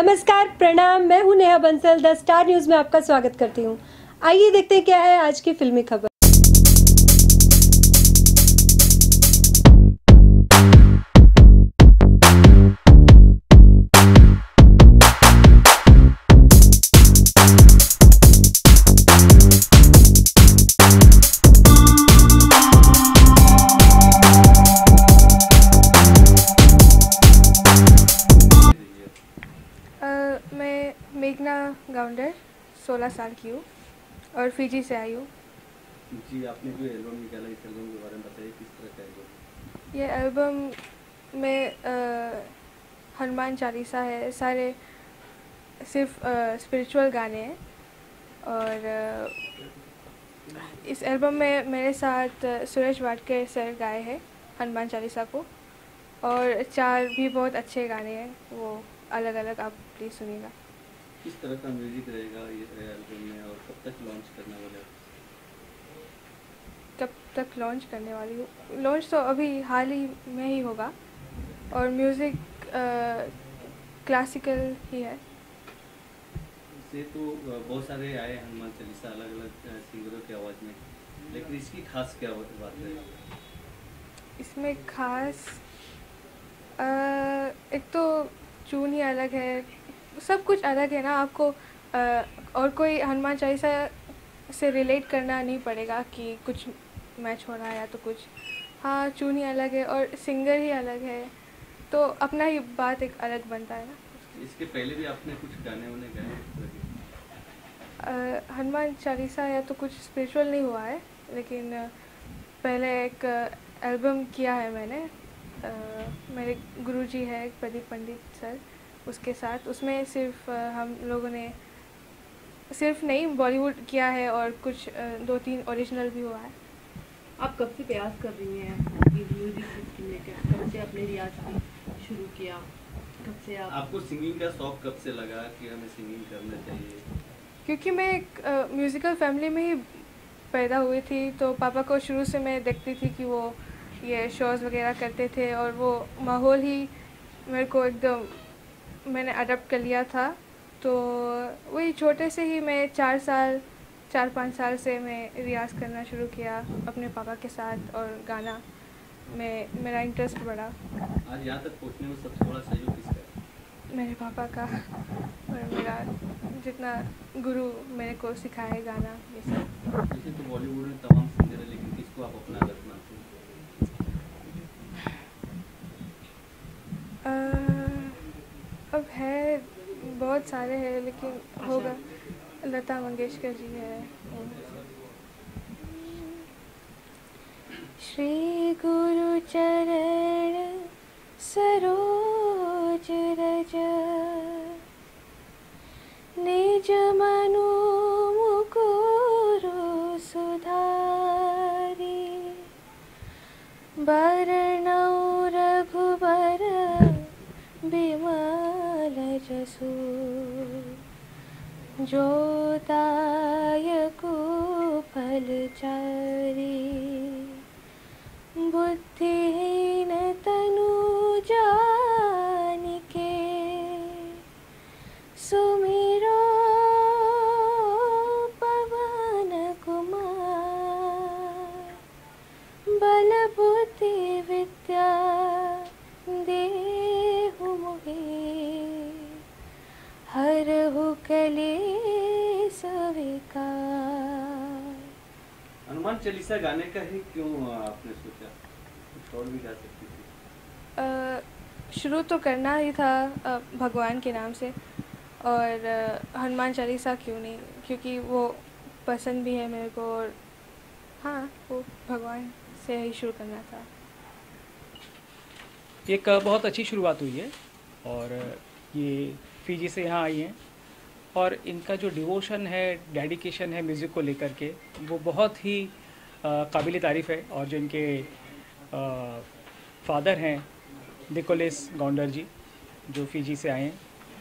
नमस्कार, प्रणाम। मैं हूं Neha Bansal. The Star News में आपका स्वागत करती हूं। आइए देखते हैं क्या है आज की फिल्मी खबर। मैं मेघना गाउंडर 16 साल की हूँ और फिजी से आई हूँ। जी, आपने जो एल्बम निकाला, इस एल्बम के बारे में बताइए, किस तरह का एल्बम? ये एल्बम में हनुमान चालीसा है, सारे सिर्फ स्पिरिचुअल गाने हैं। और इस एल्बम में मेरे साथ सुरेश वाडकर सर गाए हैं हनुमान चालीसा को, और 4 भी बहुत अच्छे गाने हैं, वो अलग अलग आप प्लीज़ सुनिएगा। किस तरह का म्यूजिक रहेगा ये एल्बम में और कब तक लॉन्च करने वाले हैं? कब तक लॉन्च करने वाली हूँ? लॉन्च तो अभी हाल ही में ही होगा, और म्यूज़िक क्लासिकल ही है। इसे तो बहुत सारे आए हनुमान चालीसा अलग अलग सिंगरों की आवाज़ में, लेकिन इसकी खास क्या बात है? इसमें खास एक तो चून ही अलग है, सब कुछ अलग है ना। आपको और कोई हनुमान चालीसा से रिलेट करना नहीं पड़ेगा कि कुछ मैच हो रहा है या तो कुछ। हाँ, चून ही अलग है और सिंगर ही अलग है, तो अपना ही बात एक अलग बनता है ना। इसके पहले भी आपने कुछ गाने वाने गाए? हनुमान चालीसा या तो कुछ स्पिरिचुअल नहीं हुआ है, लेकिन पहले एक एल्बम किया है मैंने। मेरे गुरुजी है प्रदीप पंडित सर, उसके साथ। उसमें सिर्फ हम लोगों ने सिर्फ नहीं बॉलीवुड किया है, और कुछ 2-3 ओरिजिनल भी हुआ है। आप कब से प्रयास कर रही हैं कि म्यूजिक को लेकर? कब से आपने रियाज की शुरू किया? कब से आपको सिंगिंग का शौक कब से लगा कि हमें सिंगिंग करना चाहिए? क्योंकि मैं एक म्यूज़िकल फैमिली में ही पैदा हुई थी, तो पापा को शुरू से मैं देखती थी कि वो ये शोज़ वगैरह करते थे, और वो माहौल ही मेरे को एकदम मैंने अडॉप्ट कर लिया था। तो वही छोटे से ही मैं 4-5 साल से मैं रियाज़ करना शुरू किया अपने पापा के साथ, और गाना में मेरा इंटरेस्ट बढ़ा। आज यहाँ तक पहुँचने में सबसे बड़ा सहयोग किसका है? मेरे पापा का, और मेरा जितना गुरु मेरे को सिखाए गाना ये सब। जैसे तो बॉलीवुड में तमाम सिंगर है, लेकिन किसको आप अपना आदर्श मानते हैं? अब है, बहुत सारे हैं, लेकिन होगा लता मंगेशकर जी है। श्री गुरु चरण सरोज रज, निज मनु मुकुरु सुधारी, बरनउँ रघुबर बिमल जसु, जो दायकु फलचारी, बुद्धिहीन तनु जानिके, सुमिरो पवन कुमार, बल बुद्धि विद्या देहु मोहि, हरहु कलेस विकार। हनुमान चालीसा गाने का ही क्यों आपने सोचा? कुछ और भी गा सकती थी। शुरू तो करना ही था भगवान के नाम से, और हनुमान चालीसा क्यों नहीं, क्योंकि वो पसंद भी है मेरे को, और हाँ, वो भगवान से ही शुरू करना था। एक बहुत अच्छी शुरुआत हुई है, और ये फिजी से यहाँ आई हैं, और इनका जो डिवोशन है, डेडिकेशन है म्यूज़िक को लेकर के, वो बहुत ही काबिल तारीफ़ है। और जो इनके फादर हैं निकोलस गाउंडर जी, जो फिजी से आए हैं,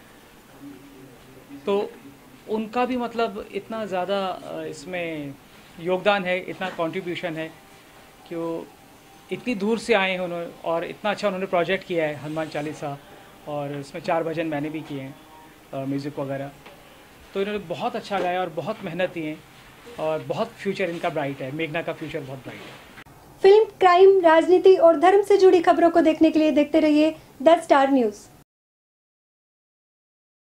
तो उनका भी मतलब इतना ज़्यादा इसमें योगदान है, इतना कंट्रीब्यूशन है कि वो इतनी दूर से आए हैं उन्होंने, और इतना अच्छा उन्होंने प्रोजेक्ट किया है हनुमान चालीसा, और इसमें 4 भजन मैंने भी किए हैं। म्यूज़िक वगैरह। तो इन्होंने बहुत अच्छा गाया और बहुत मेहनती हैं और बहुत फ्यूचर इनका ब्राइट है। मेघना का फ्यूचर बहुत ब्राइट है। फिल्म, क्राइम, राजनीति और धर्म से जुड़ी खबरों को देखने के लिए देखते रहिए द स्टार न्यूज़।